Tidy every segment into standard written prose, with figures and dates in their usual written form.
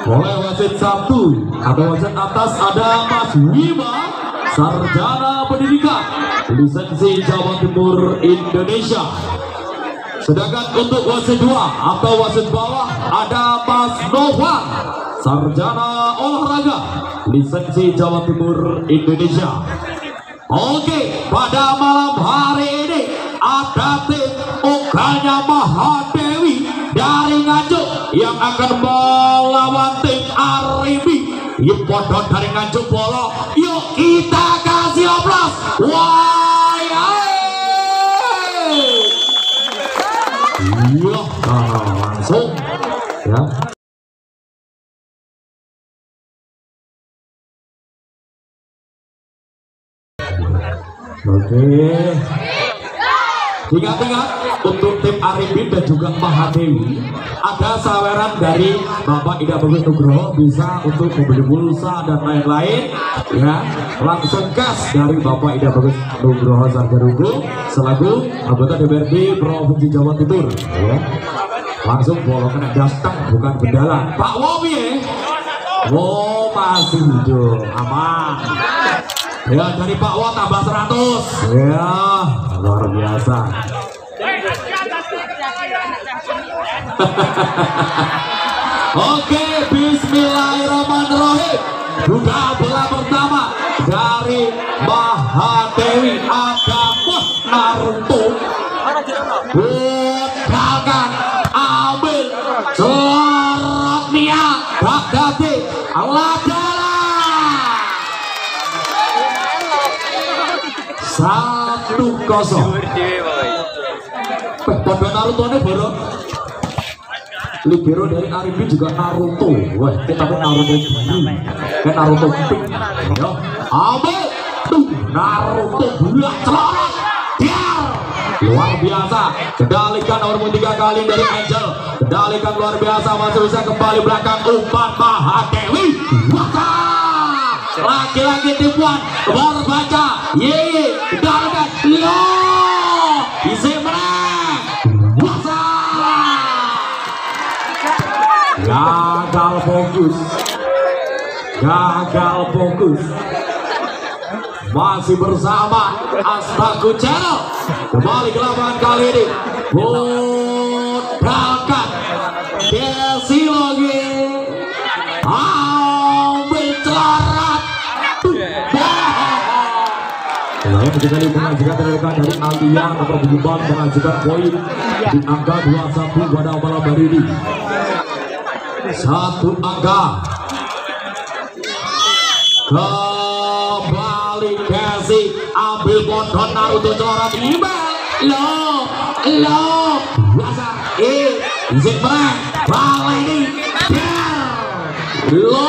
Oleh wasit 1 atau wasit atas ada Mas Wima, sarjana pendidikan lisensi Jawa Timur Indonesia. Sedangkan untuk wasit 2 atau wasit bawah ada Mas Novan, sarjana olahraga lisensi Jawa Timur Indonesia. Oke, pada malam hari ini ada tim Ugranya Mahadewi dari Nganjuk yang akan melawan tim Aribi Yipodon dari Nganjuk Bolo. Yuk kita kasih aplaus. Iya, langsung ya. Oke. Ingat-ingat untuk tim Arifin dan juga Mahadewi ada saweran dari Bapak Ida Bagus Nugroho, bisa untuk membeli pulsa dan lain-lain ya. Langsung cash dari Bapak Ida Bagus Nugroho Sargarugo selaku anggota DPRD Provinsi Jawa Timur ya. Langsung bolong kena datang bukan bendalan. Pak Wobi ya. Oh masih hidup, aman. Ya dari Pak Wo tambah 100. Ya luar biasa. Oke, bismillahirrahmanirrahim. Buka bola pertama dari Mahadewi ada Naruto. Bukakan, ambil, celorot Nia, Bagdadi, Aladala. 1-0. Pada Naruto ini baru libero dari Arifin juga Naruto. Wah, kita pun Naruto ini kan Naruto pink. Ya, ambil tuh Naruto bulat celana. Luar biasa, kendalikan nomor 3 kali dari Angel. Kendalikan luar biasa, masih bisa kembali belakang umpan Mahadewi. Lagi-lagi tipuan berbaca. Ye, kendalikan. Lo, bisa menang. Gagal fokus. Gagal fokus. Masih bersama Astaku Channel. Kembali ke lapangan kali ini. Putrakan Desi lagi. Ambil celarat. Yang kembali mengajukan dari Alia atau Bujuban mengajukan poin di angka 21 pada malam hari ini. 1 angka. Kembali kasih, ambil bodon Naruto celana email. Lo biasa izin berang balai ini lo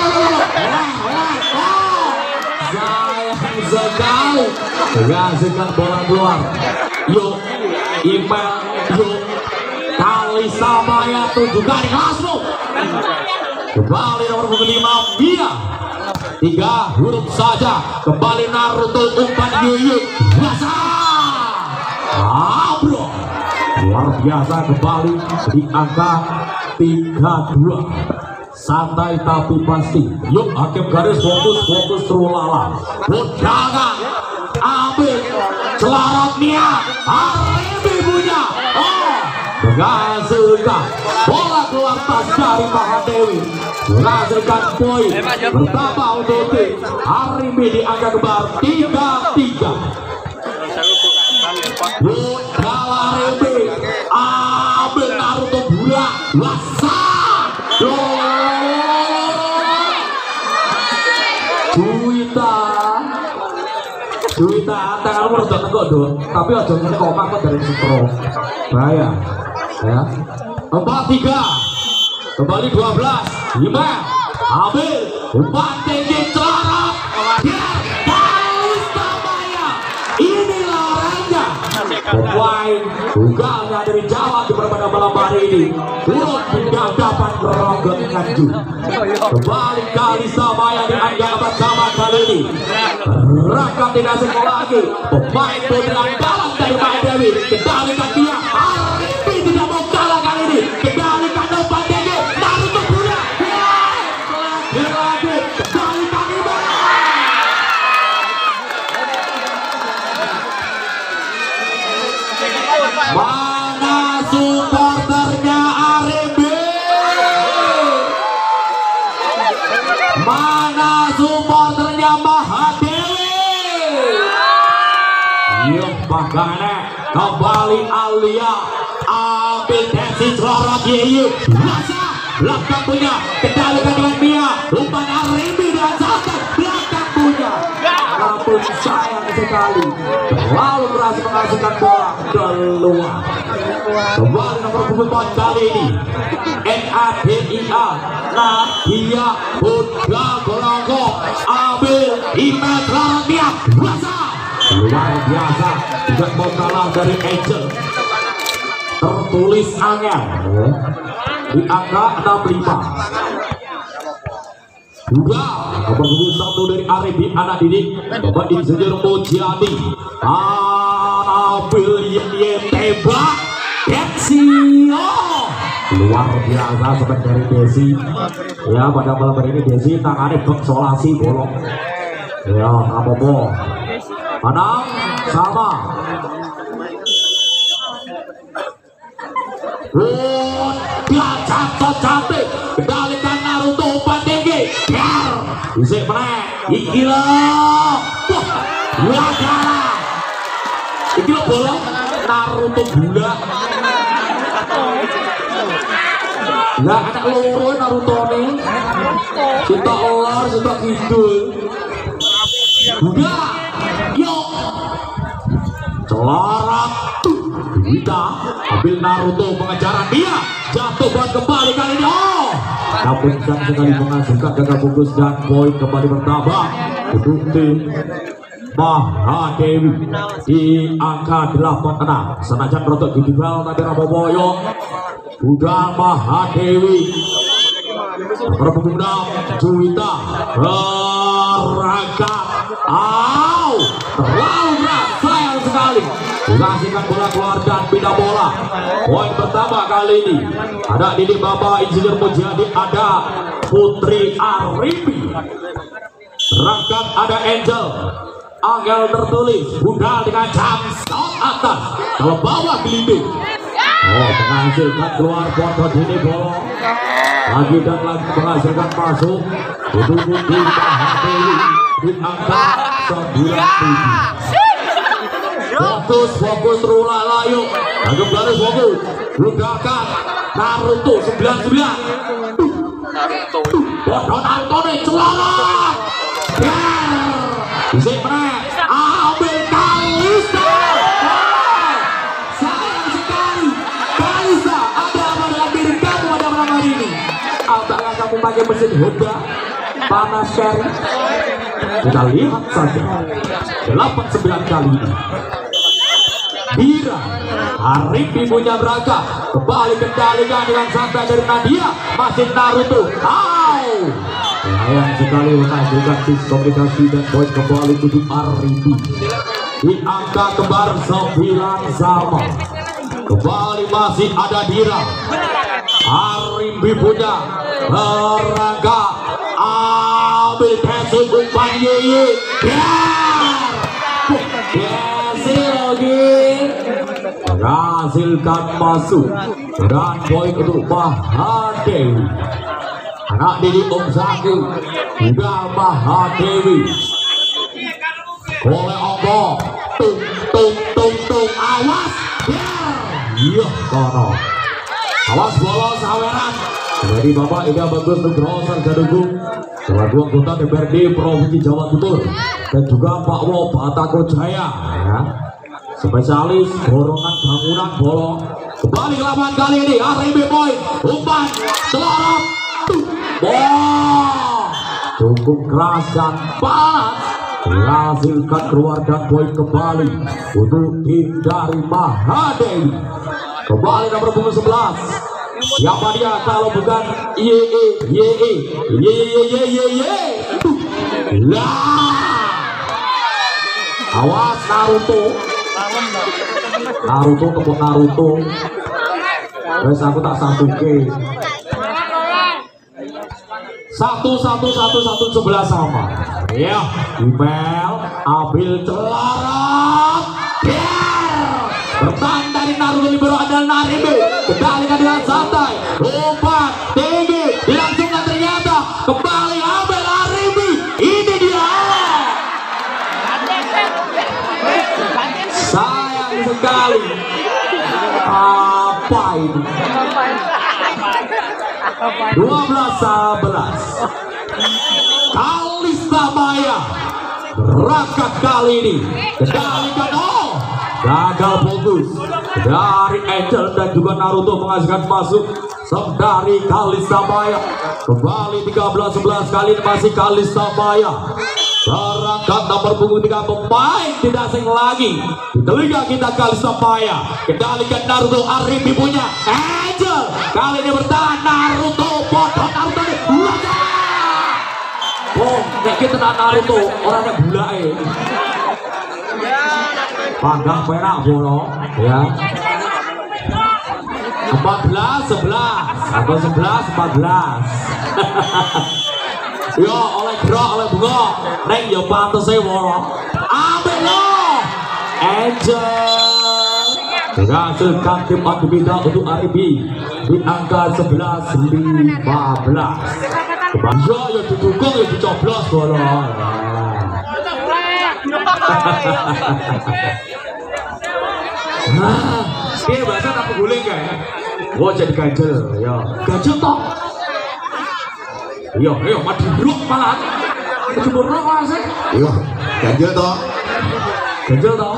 sayang sekali kasihkan bola keluar. Yuk email, yuk kali sama ya, tunjukkan di kelasmu. Kembali nomor 5 Mia, 3 huruf saja. Kembali Naruto umpan Yuyut biasa. Bro, luar biasa kembali di angka 3-2. Santai tapi pasti. Yuk hakim garis fokus terulala. Undangan ambil celarot Nia. Hari punya. Menghasilkan bola keluar tas dari Mahadewi, menghasilkan poin bertambah untuk tim Arimi di angka kembar 3-3. Budala Arimi ambil Naruto bola wasa. Juwita tanganmu udah tegak dong, tapi aja ngene kok makot dari sutro. Bahaya. Ya. 4-3. Kembali 12. 5. Ambil umpan tinggi celana. Inilah orangnya. Pemain tunggalnya dari Jawa di pada malam hari ini. Turut dapat merogot Nganjuk. Kembali kali sama yang dianggap bersama kali ini. Raka tidak sekolah lagi. Pemain putra kalah dari Mahadewi. Kendalikan dia. Arifi tidak mau kalah kali ini. Kendalikan umpan tinggi. Naruto Buddha. kembali Alia ambil tensi celorot Yeyu masa belakang punya kendalikan dengan Mia umpan Arimi dan Zatan belakang punya namun sayang sekali terlalu berhasil menghasilkan bola keluar. Kembali nomor punggung kali ini NADIA Nadia Buddha Golongo ambil Imet Laramia masa luar biasa tidak mau kalah dari Angel tertulis angel di angka 65 juga nomor 21 dari Aribi anak didik Bapak Insinyur Mujani ambil yang tembak Dexio luar biasa sobat dari Desi ya pada malam hari ini Desi tangannya beksolasi bolong ya apa-apa Panang sama dia cantik kendalikan Naruto umpan tinggi bisa menang iki loh wah kalah iki loh bolong Naruto gula lah anak loro Naruto nih cinta olar cinta kidul udah yuk celorot Wita ambil Naruto pengejaran dia jatuh buat kembali kali ini namun sang sekali menghasilkan gagal bungkus dan poin kembali bertambah untuk tim Mahadewi di angka 86 senajan rotok dijual tapi Raboboyo udah Mahadewi berpenggunaan Juwita berangkat terlalu berat sayang sekali menghasilkan bola keluar dan pindah bola poin pertama kali ini ada Didik Bapak Insinyur Mujadi ada Putri Aribi berangkat ada Angel tertulis Bunda dengan jam shot atas kalau bawah gelinding menghasilkan keluar bodoh ini bola lagi dan lagi menghasilkan masuk untuk Budi Mahadewi di angka 97 fokus rula layu agak garis fokus ledakan Naruto 99 bodoh Naruto nih celana bisa menang ambil Kalista sayang sekali Kalista ada apa dalam diri kamu pada malam hari ini apakah kamu pakai mesin Honda panas seri kita lihat saja 89 kali ini Hira Arifi punya Braga kembali kendalikan dengan santai dari Nadia masih Naruto sayang sekali menghasilkan diskomunikasi dan poin kembali untuk Arifi di angka kembar 9 sama kembali masih ada Dira Arifi punya Braga ambil Desi umpan Yeyi Desi lagi menghasilkan masuk dan poin untuk Mahadewi anak Didik Om Zaki juga Mahadewi oleh Ombo tung awas iya kono awas bolos saweran dari Bapak Ida Bagus Nugroho Jadugung selaku anggota DPRD Provinsi Jawa Timur dan juga Pak Wo Batako Jaya ya spesialis dorongan bangunan bola kembali ke lapangan kali ini Aribi poin umpan celorot cukup keras dan panas menghasilkan keluar dan poin kembali untuk tim dari Mahadewi kembali nomor punggung 11 siapa dia kalau bukan awas Naruto kebun Naruto guys aku tak satuke 1-1-1-1-11 sama ya email ambil celorot bertahan dari Naruto libero adalah Naribe kendalikan dengan santai umpan tinggi dilangsungkan ternyata kembali ambil Naribe ini dia sayang sekali kali. Apa ini? 12-11. Kalista Maya berangkat kali ini. Kendalikan, gagal fokus dari Angel dan juga Naruto menghasilkan masuk dari Kalista Maya. Kembali 13-11, kali ini masih Kalista Maya. Berangkat nomor punggung 3, pemain tidak asing lagi di telinga kita Kalista Maya. Kendalikan Naruto, Aribi punya Angel. Kali ini bertahan Naruto, potong Naruto ini. Nek kita Naruto orangnya bulai. Panggang perak bola ya. 14-11 atau 11-14. Yo oleh gerak oleh bunga neng yo pantese bola. Ambil lo Angel menghasilkan tim Adibida untuk Aribi di angka 11-15. Yo didukung yo dicoblos bola. Nah, ini bahasa tak guling kan? Wah jadi ganjel, ya ganjel toh. Yo, mati blok malah. Kecebur rokok sih. Yo, ganjel toh. Ganjel toh.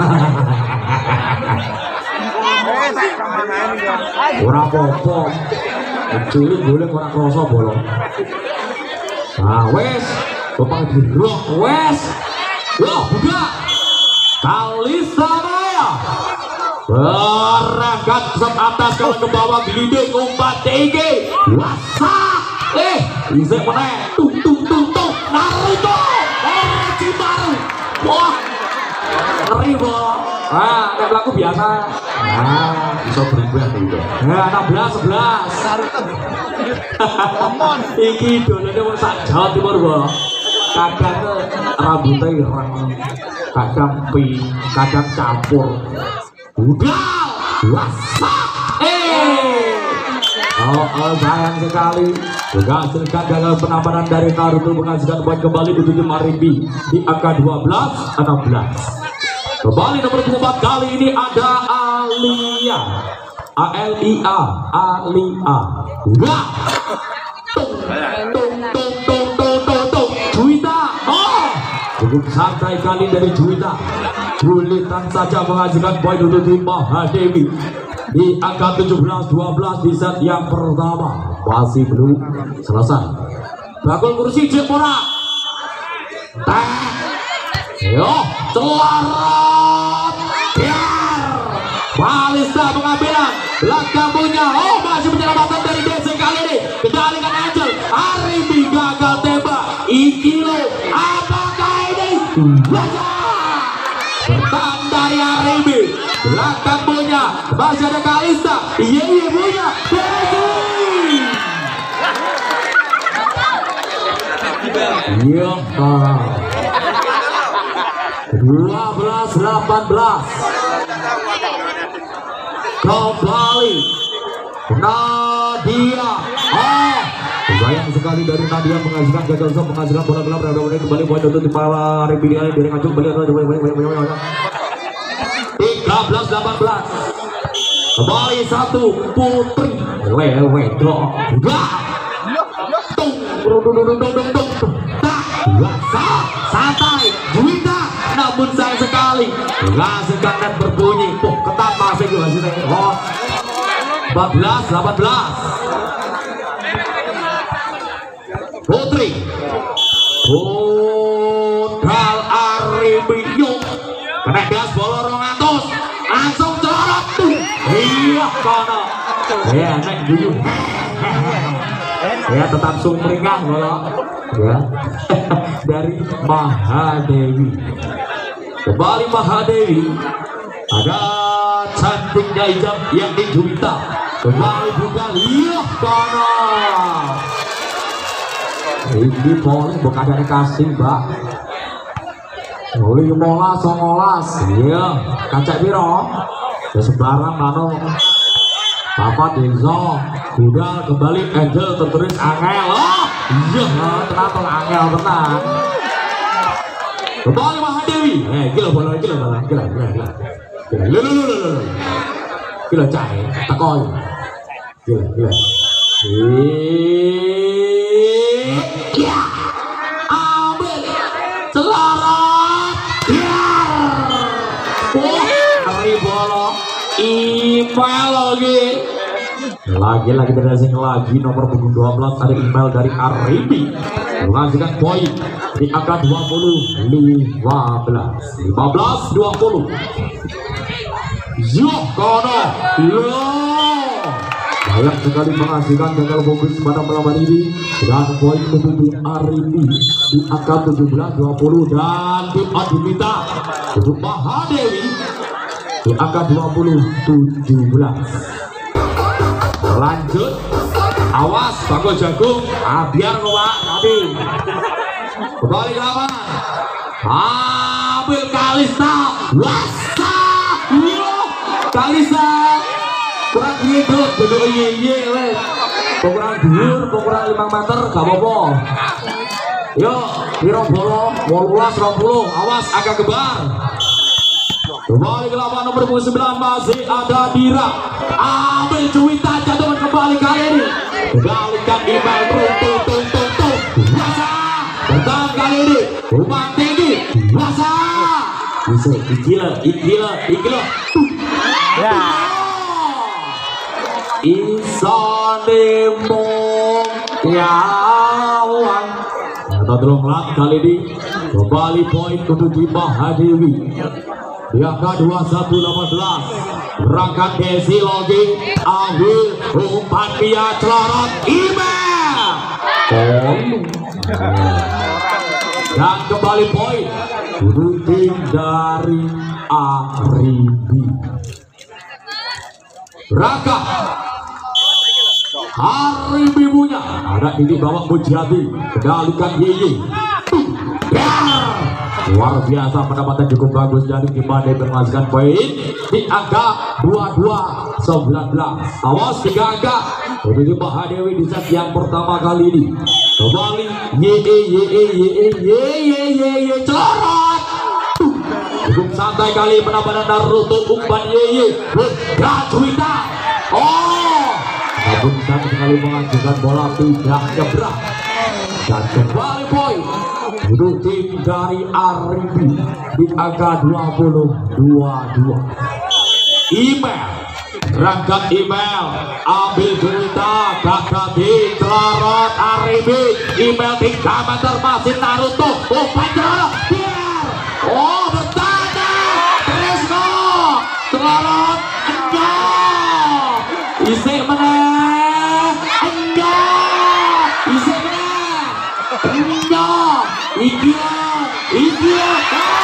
Ora apa-apa. Cilik boleh ora kroso bolong. Nah, wes, bapak dirok, wes. Yo, buka. Kalista Maya berangkat ke atas, kalau ke bawah gelinding umpat tinggi. Wasak. Bisa menang. Tung Naruto. Cimaru. Wah. Ngeri boh. Nah, nek laku biasa. Nah, Bisa berubah gitu. nah 16-11. Iki dolane wong sak Jawa Timur boh. Kadang rambutnya ireng, kadang pink, kadang campur. Udah, wasak. Sayang sekali. Menghasilkan gagal penambahan dari Naruto, menghasilkan poin kembali untuk tim Aribi di angka 12-16. Kembali nomor 4 kali ini ada Alia. Alia. Udah. Juwita. Cukup santai kali dari Juwita. Julitan saja menghasilkan poin untuk tim Mahadewi di angka 17-12 di set yang pertama. Masih belum selesai. Bakul kursi Jepora. Yo, celarot. Kalista pengambilan belakang punya. Masih penyelamatan dari DC kali ini. Kendalikan Angel. Aribi gagal tembak. Ikilo. Apakah ini? Bertahan dari Aribi. Belakang punya. Masih ada Kalista. Iya punya. Iya. 12-18. Kembali Nadia. Sayang sekali dari Nadia menghasilkan gagal shot, menghasilkan bola gelap. Kembali poin untuk tim Aribi dari ngacung kembali 13-18. Kembali satu Putri Lewedok. Santai Juwita, namun sayang sekali menghasilkan net berbunyi. Ketat masih hasilnya. 14-18. Putri Budal Aribi yuk kena gas bola 200 langsung celorot tuh. Iya kono ya nek dulu ya tetap sumringah bola ya. Dari Mahadewi. Kembali Mahadewi. Ada cantiknya hijab yang di Juwita. Kembali juga lihat kono. Ini boleh bukan dari kasih mbak. Boleh 15-19. Iya kaca biro ya sembarang mano. Papa Dezo udah kembali Angel tertulis Angel. Iya ternyata Angel tenang. Kembali Mahadewi. Gila bola. Gila cahe, takoi. Gila. Ya, ambil selamat. Ya, hari bola, email lagi dressing lagi nomor punggung 12 ada email dari Aribi menghasilkan poin di angka 20 15 20. Yokono banyak sekali menghasilkan gagal fokus pada melawan ini dan poin untuk tim Aribi di angka 17-20 dan tim Adimita untuk Mahadewi di angka 20-17. Lanjut, awas Bangko Jagung, biar Pak tadi kembali ke lapangan, ambil Kalista, wasa, Kalista kurang gitu, duduk wes, kurang dur, kurang 5 meter, gak apa-apa. Yuk, pirong bolo, 18-20, awas agak gebar. Kembali ke lapangan nomor 9 masih ada Dira, ambil Juwita, jatuhkan kembali kali ini, kembalikan email tung, wasa, bertahan kali ini, umpan tinggi, wasa, bisa, ikila, ya, Isanemo Kiawan, atau terunglat kali ini, kembali poin untuk di Mahadewi. Di angka 21-18 berangkat Desi Logi, ambil umpan dia celorot email dan kembali poin untuk tim dari Aribi. Berangkat Aribi punya ada ini bawa Mujadi, kendalikan Yeye. Luar biasa, pendapatan cukup bagus dari tim Mahadewi menghasilkan poin di angka 22-19. Awas 3 angka untuk tim Mahadewi di set yang pertama kali ini. Kembali ye celorot. Cukup santai kali pendapatan Naruto umpan ye Juwita. Namun satu kali menghasilkan bola tidak nyebrang dan kembali poin untuk tim dari Aribi di angka 20-22. Email, berangkat email, ambil Juwita, gagal di celorot Aribi, email 3 meter masih Naruto, umpan celorot, bertanda, Tresno, celorot, enggak, isik menang, enggak, isik menang, enggak. Iya,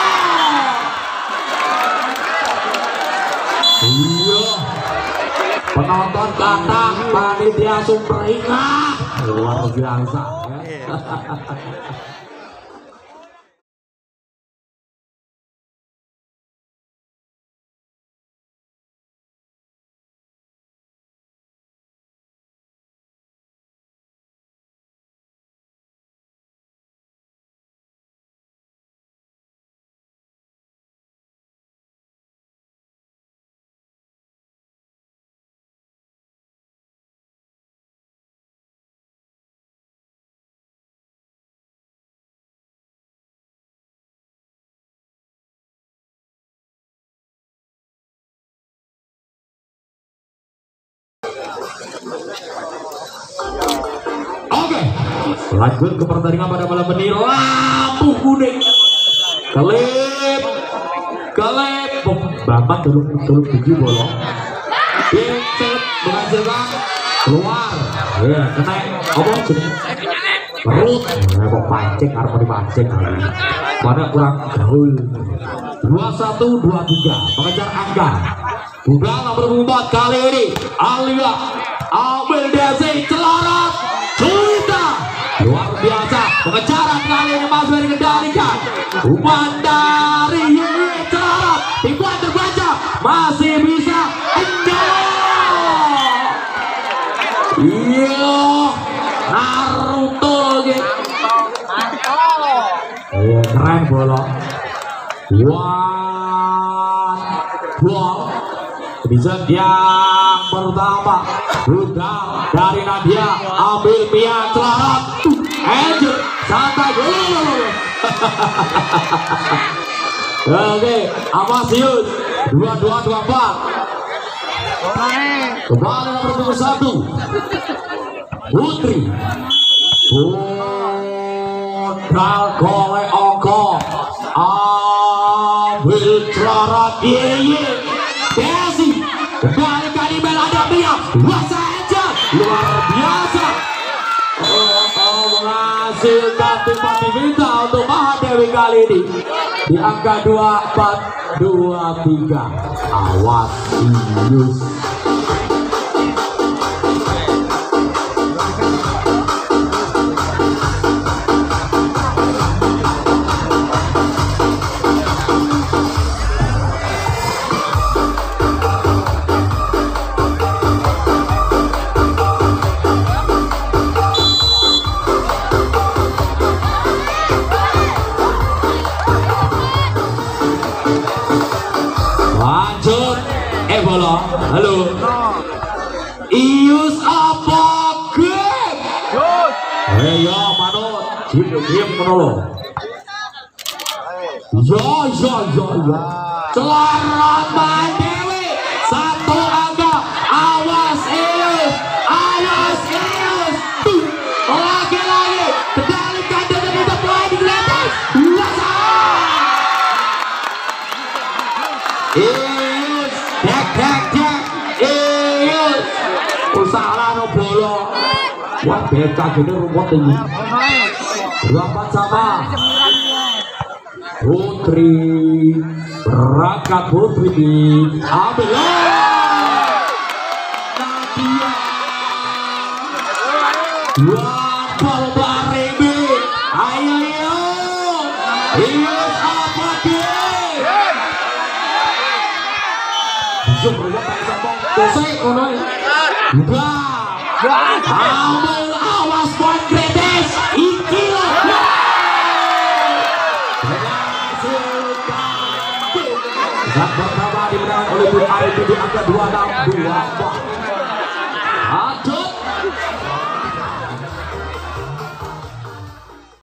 penonton kata panitia Sumberika luar biasa ya. Oke, lanjut ke pertandingan pada malam ini. Lampu kuning, kelip, bapak turun tujuh bolong, pincet menghasilkan keluar, ya kena apa sih? Perut, kok pancing, harus dipancing kali. Mana kurang gaul. 21-23 mengejar angka. Bukan nomor 4 kali ini Alia ambil Desi celorot Juwita, luar biasa pengejaran kali ini masih dikendalikan. Umpan dari Yeye celorot dibuat terbaca, masih bisa enggak. Iya Naruto gitu. Keren bolong. Wah set yang pertama udah dari Nadia, ambil Pia Celarat, Angel santai dulu. Oke, Amasius 22-24. Kembali nomor 21 Putri Putra Kole Oko, ambil Celarat Yeye Desi, kembali ada Pia, luasa aja luar biasa. Menghasilkan tempat diminta untuk Mahadewi kali ini di angka 24-23. Awas Ius. Lanjut, bola, halo. Ius apa game? Ya, manut, game menolo. Ya. Celarat Mahadewi, satu angka. Awas Ius. Lagi, kendalikan dengan untuk poin di atas. Ius, dek, Ius, usaha no bola. Wah, beka gini rumput ini. Berapa sama? Putri, berangkat Putri di ambil. Nadia, wah, bal barebe. Ayo, Ius apa dia? Jom berbuat tak sambung. Selesai, konon. Ambil, awas buat Gredes. Ikilah. Saat pertama dimenangkan oleh Bung Arif di angka 26-24.